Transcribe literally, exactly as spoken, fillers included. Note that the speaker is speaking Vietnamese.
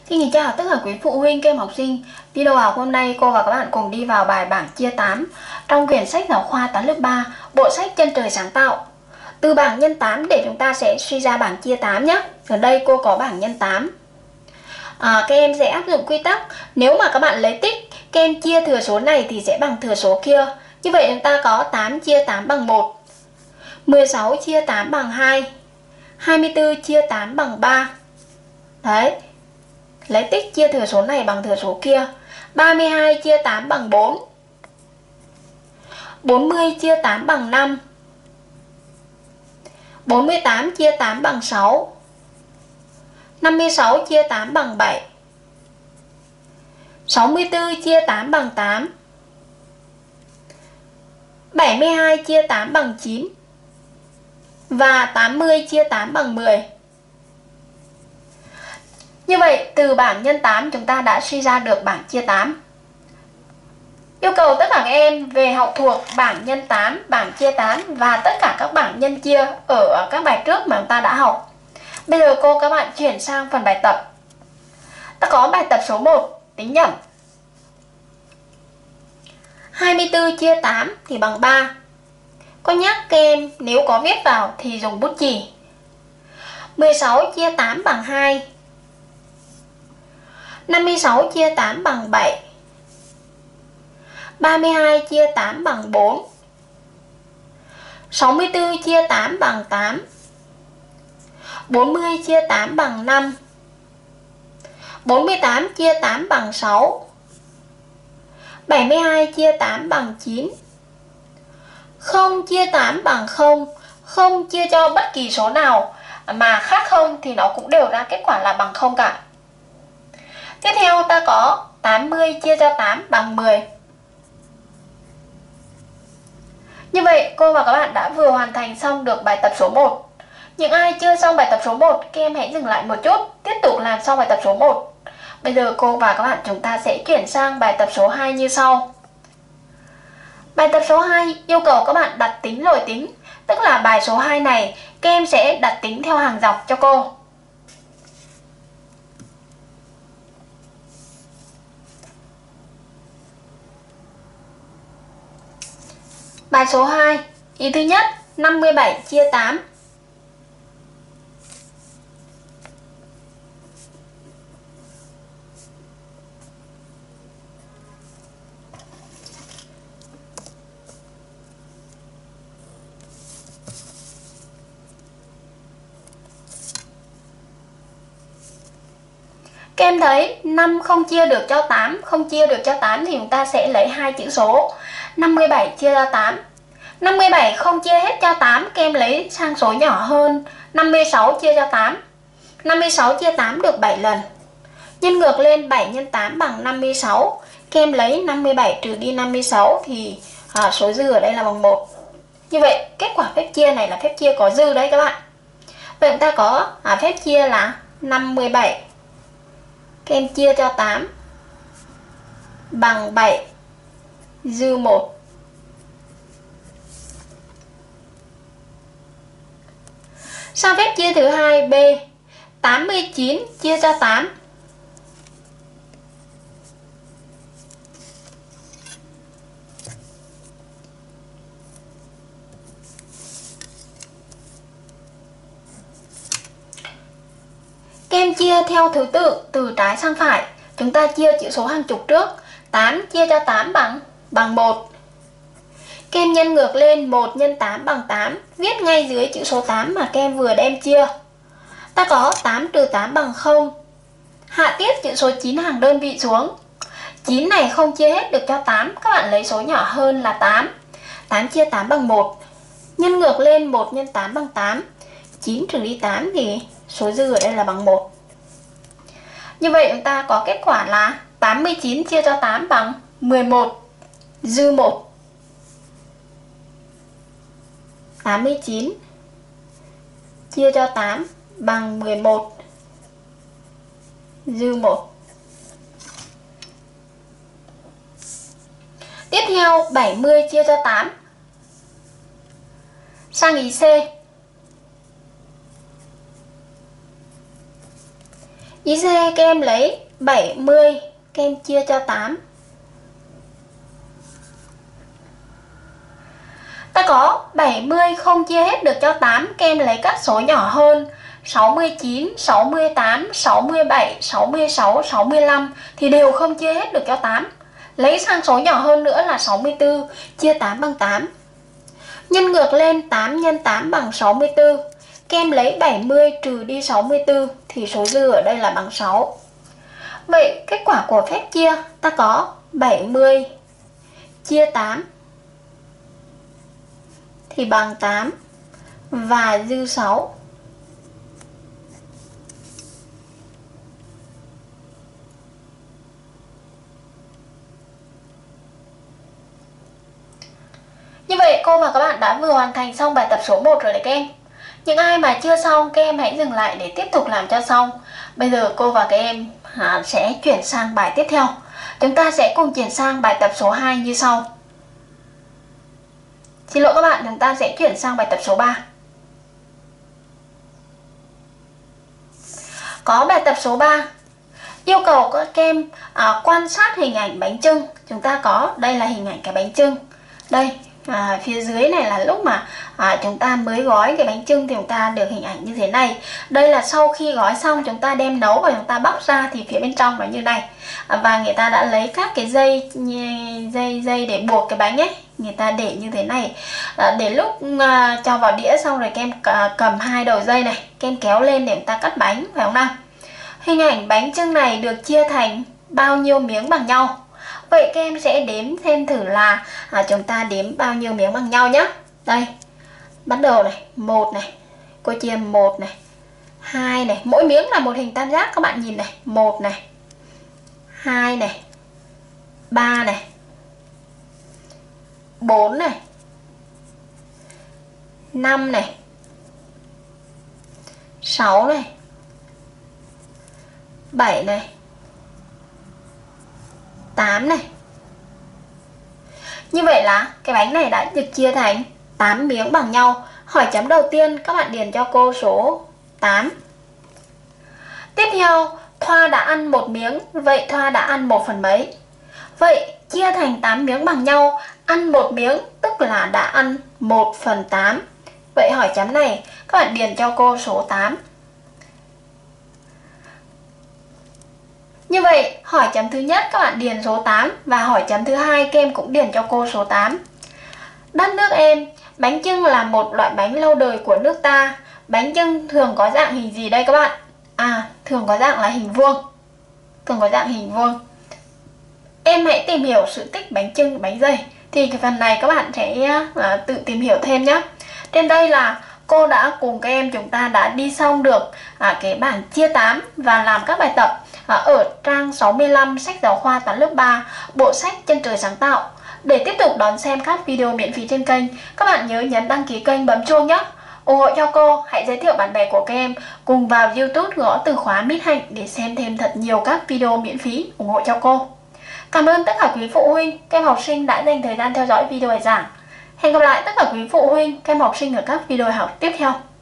Xin kính chào tất cả quý phụ huynh các em học sinh. Video học hôm nay cô và các bạn cùng đi vào bài bảng chia tám trong quyển sách giáo khoa toán lớp ba, bộ sách Chân trời sáng tạo. Từ bảng nhân tám để chúng ta sẽ suy ra bảng chia tám nhé. Ở đây cô có bảng nhân tám. À, các em sẽ áp dụng quy tắc, nếu mà các bạn lấy tích, các em chia thừa số này thì sẽ bằng thừa số kia. Như vậy chúng ta có tám chia tám bằng một, mười sáu chia tám bằng hai, hai mươi tư chia tám bằng ba. Đấy. Lấy tích chia thừa số này bằng thừa số kia. ba mươi hai chia tám bằng bốn, bốn mươi chia tám bằng năm, bốn mươi tám chia tám bằng sáu, năm mươi sáu chia tám bằng bảy, sáu mươi tư chia tám bằng tám, bảy mươi hai chia tám bằng chín và tám mươi chia tám bằng mười. Như vậy từ bảng nhân tám chúng ta đã suy ra được bảng chia tám. Yêu cầu tất cả các em về học thuộc bảng nhân tám, bảng chia tám và tất cả các bảng nhân chia ở các bài trước mà chúng ta đã học. Bây giờ cô các bạn chuyển sang phần bài tập. Ta có bài tập số một, tính nhẩm. hai mươi tư chia tám thì bằng ba. Có nhắc các em nếu có viết vào thì dùng bút chì. mười sáu chia tám bằng hai, năm mươi sáu chia tám bằng bảy, ba mươi hai chia tám bằng bốn, sáu mươi tư chia tám bằng tám, bốn mươi chia tám bằng năm, bốn mươi tám chia tám bằng sáu, bảy mươi hai chia tám bằng chín, không chia tám bằng không. Không chia cho bất kỳ số nào mà khác không thì nó cũng đều ra kết quả là bằng không cả. Tiếp theo ta có tám mươi chia cho tám bằng mười. Như vậy cô và các bạn đã vừa hoàn thành xong được bài tập số một. Những ai chưa xong bài tập số một, các em hãy dừng lại một chút, tiếp tục làm xong bài tập số một. Bây giờ cô và các bạn chúng ta sẽ chuyển sang bài tập số hai như sau. Bài tập số hai yêu cầu các bạn đặt tính rồi tính, tức là bài số hai này các em sẽ đặt tính theo hàng dọc cho cô. Bài số hai, ý thứ nhất, năm mươi bảy chia tám. Các em thấy năm không chia được cho tám, không chia được cho tám thì chúng ta sẽ lấy hai chữ số. năm mươi bảy chia ra tám. năm mươi bảy không chia hết cho tám, các em lấy sang số nhỏ hơn. năm mươi sáu chia cho tám. năm mươi sáu chia tám được bảy lần. Nhân ngược lên bảy nhân tám bằng năm mươi sáu. Các em lấy năm mươi bảy trừ đi năm mươi sáu thì à, số dư ở đây là bằng một. Như vậy kết quả phép chia này là phép chia có dư đấy các bạn. Vậy chúng ta có à, phép chia là năm mươi bảy. Các em chia cho tám bằng bảy dư một. Sang phép chia thứ hai B, tám mươi chín chia cho tám. Các em chia theo thứ tự từ trái sang phải. Chúng ta chia chữ số hàng chục trước. tám chia cho tám bằng bằng một. Các em nhân ngược lên một nhân tám bằng tám, viết ngay dưới chữ số tám mà các em vừa đem chia. Ta có tám trừ tám bằng không. Hạ tiếp chữ số chín hàng đơn vị xuống. chín này không chia hết được cho tám, các bạn lấy số nhỏ hơn là tám. tám chia tám bằng một. Nhân ngược lên một nhân tám bằng tám. chín trừ đi tám thì số dư ở đây là bằng một. Như vậy chúng ta có kết quả là tám mươi chín chia cho tám bằng mười một dư một. tám mươi chín chia cho tám bằng mười một dư một. Tiếp theo bảy mươi chia cho tám. Sang ý C. Ý C các em lấy bảy mươi, các em chia cho tám. Ta có bảy mươi không chia hết được cho tám, các em lấy các số nhỏ hơn sáu mươi chín, sáu mươi tám, sáu mươi bảy, sáu mươi sáu, sáu mươi lăm thì đều không chia hết được cho tám. Lấy sang số nhỏ hơn nữa là sáu mươi tư, chia tám bằng tám. Nhân ngược lên tám nhân tám bằng sáu mươi tư. Các em lấy bảy mươi trừ đi sáu mươi tư thì số dư ở đây là bằng sáu. Vậy kết quả của phép chia ta có bảy mươi chia tám thì bằng tám và dư sáu. Như vậy cô và các bạn đã vừa hoàn thành xong bài tập số một rồi đấy các em. Những ai mà chưa xong các em hãy dừng lại để tiếp tục làm cho xong. Bây giờ cô và các em à, sẽ chuyển sang bài tiếp theo. Chúng ta sẽ cùng chuyển sang bài tập số hai như sau. Xin lỗi các bạn, chúng ta sẽ chuyển sang bài tập số ba. Có bài tập số ba. Yêu cầu các em à, quan sát hình ảnh bánh chưng. Chúng ta có, đây là hình ảnh cái bánh chưng. Đây, à, phía dưới này là lúc mà à, chúng ta mới gói cái bánh chưng thì chúng ta được hình ảnh như thế này. Đây là sau khi gói xong chúng ta đem nấu và chúng ta bóc ra thì phía bên trong nó như này. À, và người ta đã lấy các cái dây dây dây để buộc cái bánh ấy, người ta để như thế này. À, để lúc à, cho vào đĩa xong rồi các em cầm hai đầu dây này, các em kéo lên để chúng ta cắt bánh, phải không nào? Hình ảnh bánh chưng này được chia thành bao nhiêu miếng bằng nhau? Vậy các em sẽ đếm thêm thử là à, chúng ta đếm bao nhiêu miếng bằng nhau nhé. Đây, bắt đầu này, một này, cô chia một này, hai này, mỗi miếng là một hình tam giác các bạn nhìn này, một này, hai này, ba này, bốn này, năm này, sáu này, bảy này, tám này. Như vậy là cái bánh này đã được chia thành tám miếng bằng nhau. Hỏi chấm đầu tiên các bạn điền cho cô số tám. Tiếp theo, Thoa đã ăn một miếng, vậy Thoa đã ăn một phần mấy? Vậy chia thành tám miếng bằng nhau, ăn một miếng tức là đã ăn một phần tám. Vậy hỏi chấm này các bạn điền cho cô số tám. Như vậy, hỏi chấm thứ nhất các bạn điền số tám và hỏi chấm thứ hai các em cũng điền cho cô số tám. Đất nước em, bánh chưng là một loại bánh lâu đời của nước ta. Bánh chưng thường có dạng hình gì đây các bạn? À, thường có dạng là hình vuông. Thường có dạng hình vuông. Em hãy tìm hiểu sự tích bánh chưng, bánh dày. Thì cái phần này các bạn sẽ uh, tự tìm hiểu thêm nhé. Trên đây là cô đã cùng các em chúng ta đã đi xong được uh, cái bảng chia tám và làm các bài tập ở trang sáu mươi lăm sách giáo khoa toán lớp ba, bộ sách Chân trời sáng tạo. Để tiếp tục đón xem các video miễn phí trên kênh, các bạn nhớ nhấn đăng ký kênh, bấm chuông nhé. Ủng hộ cho cô, hãy giới thiệu bạn bè của các em cùng vào YouTube gõ từ khóa Mít Hạnh để xem thêm thật nhiều các video miễn phí, ủng hộ cho cô. Cảm ơn tất cả quý phụ huynh, các em học sinh đã dành thời gian theo dõi video bài giảng. Hẹn gặp lại tất cả quý phụ huynh, các em học sinh ở các video học tiếp theo.